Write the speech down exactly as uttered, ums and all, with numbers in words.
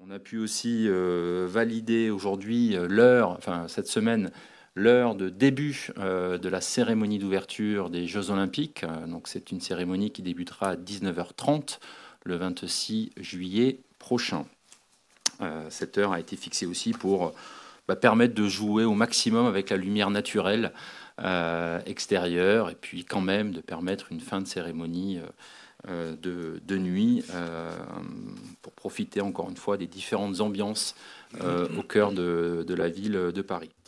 On a pu aussi euh, valider aujourd'hui l'heure, enfin cette semaine, l'heure de début euh, de la cérémonie d'ouverture des Jeux Olympiques. Donc c'est une cérémonie qui débutera à dix-neuf heures trente le vingt-six juillet prochain. Euh, cette heure a été fixée aussi pour bah, permettre de jouer au maximum avec la lumière naturelle euh, extérieure et puis quand même de permettre une fin de cérémonie euh, de, de nuit euh, pour profiter encore une fois des différentes ambiances euh, au cœur de, de la ville de Paris.